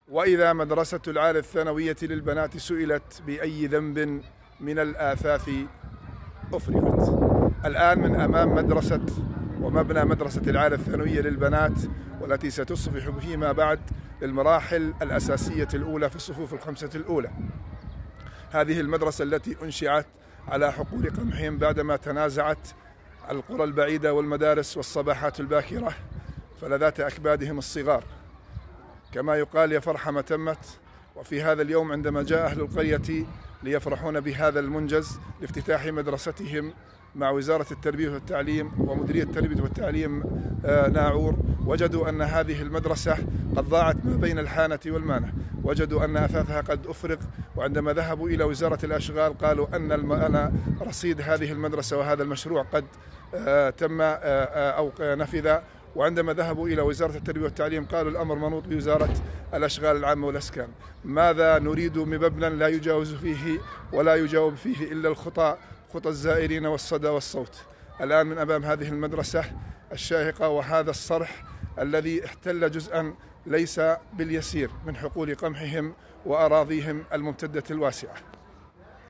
وإذا مدرسة العالي الثانوية للبنات سئلت بأي ذنب من الآثاث أفرغت. الآن من أمام مدرسة ومبنى مدرسة العالي الثانوية للبنات، والتي ستصبح فيما بعد للمراحل الأساسية الأولى في الصفوف الخمسة الأولى. هذه المدرسة التي أنشئت على حقول قمحهم بعدما تنازعت القرى البعيدة والمدارس والصباحات الباكرة فلذات أكبادهم الصغار. كما يقال يا فرحة ما تمت. وفي هذا اليوم عندما جاء أهل القرية ليفرحون بهذا المنجز لافتتاح مدرستهم مع وزارة التربية والتعليم ومديرية التربية والتعليم ناعور، وجدوا أن هذه المدرسة قد ضاعت ما بين الحانة والمانة، وجدوا أن أثاثها قد أفرغ. وعندما ذهبوا إلى وزارة الأشغال قالوا أن رصيد هذه المدرسة وهذا المشروع قد تم أو نفذ. وعندما ذهبوا إلى وزارة التربية والتعليم قالوا الأمر منوط بوزارة الأشغال العامة والأسكان. ماذا نريد من مبنى لا يجاوز فيه ولا يجاوب فيه إلا خطى الزائرين والصدى والصوت؟ الآن من أمام هذه المدرسة الشاهقة وهذا الصرح الذي احتل جزءا ليس باليسير من حقول قمحهم وأراضيهم الممتدة الواسعة.